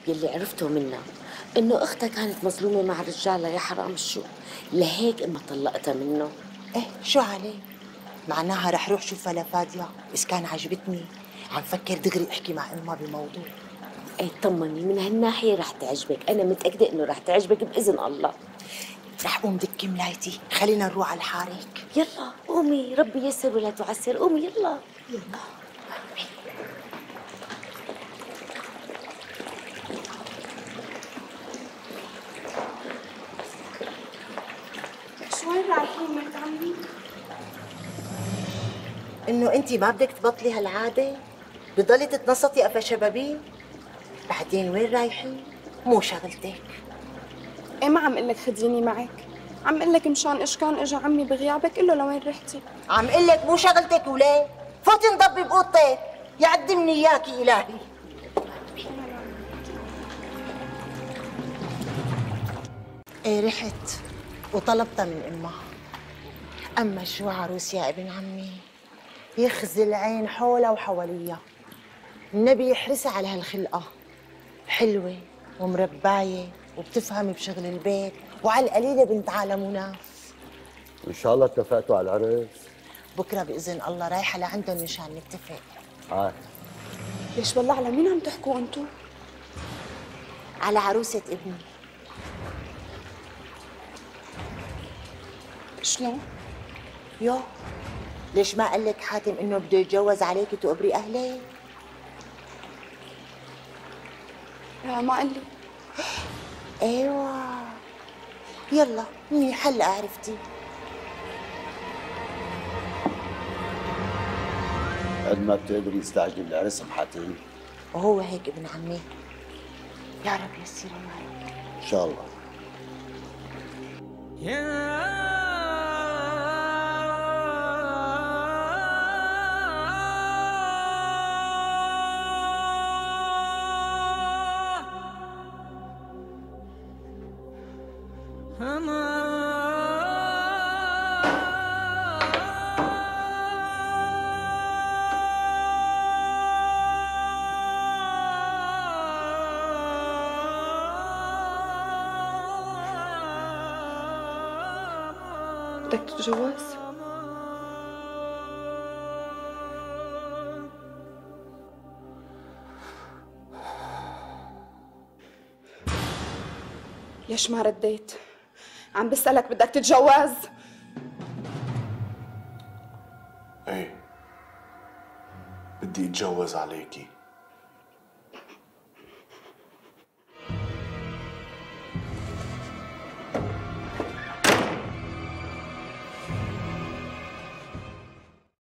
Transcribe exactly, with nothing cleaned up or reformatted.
يلي عرفته منها انه اختها كانت مظلومه مع رجالها. يا حرام شو، لهيك اما طلقتها منه. ايه شو عليه؟ معناها رح روح شوفها لفادية، إذا كان عجبتني عم فكر دغري احكي مع امها بموضوع. اي طمني، من هالناحيه رح تعجبك، انا متاكده انه رح تعجبك باذن الله. رح قوم دكي ملايتي، خلينا نروح على الحارك. يلا قومي، ربي يسر ولا تعسر، قومي يلا يلا. شو وين رايحين مرت عمي؟ انه انت ما بدك تبطلي هالعاده؟ بضلي تتنصتي قفا شبابين؟ بعدين وين رايحين؟ مو شغلتك. ايه ما عم قلك خديني معك، عم قلك مشان ايش كان اجى عمي بغيابك، قله لوين رحتي؟ عم قلك مو شغلتك وليه؟ فوتي انضبي بأوضتك، يعدي من اياكي الهي. ايه رحت وطلبتها من امها. اما شو عروس يا ابن عمي، يخزي العين حولها وحواليها. النبي يحرسها على هالخلقه، حلوه ومربايه وبتفهم بشغل البيت، وعلى القليله بنت عالم وناس. ان شاء الله اتفقتوا على العرس؟ بكره باذن الله رايحه لعندهم مشان نتفق. اه ليش بالله على مين عم تحكوا انتو؟ على عروسه ابني. شلون؟ يو ليش ما قال لك حاتم انه بده يتجوز عليكي تقبري اهلك؟ لا ما قال لي. ايوه يلا منيح هلا عرفتي. قد ما بتقدري تستعجلي العرس ام حاتم. وهو هيك ابن عمي. يا رب يسر معك ان شاء الله. بدك تتجوز؟ ليش ما رديت؟ عم بسألك بدك تتجوز؟ ايه بدي اتجوز عليكي.